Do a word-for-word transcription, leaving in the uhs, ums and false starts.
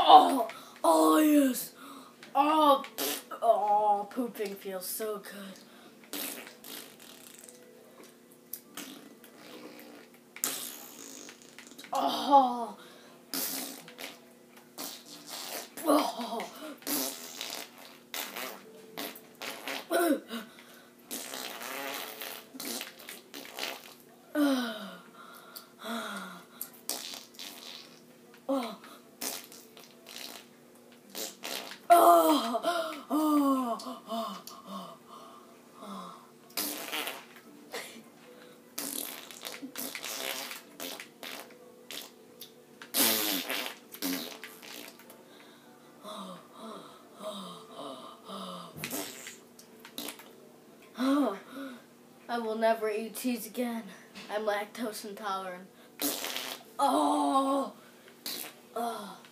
Oh, oh yes. Oh, oh, pooping feels so good. Oh, oh. Oh. Oh, oh, oh, oh, oh. Oh, I will never eat cheese again. I'm lactose intolerant. Oh, oh.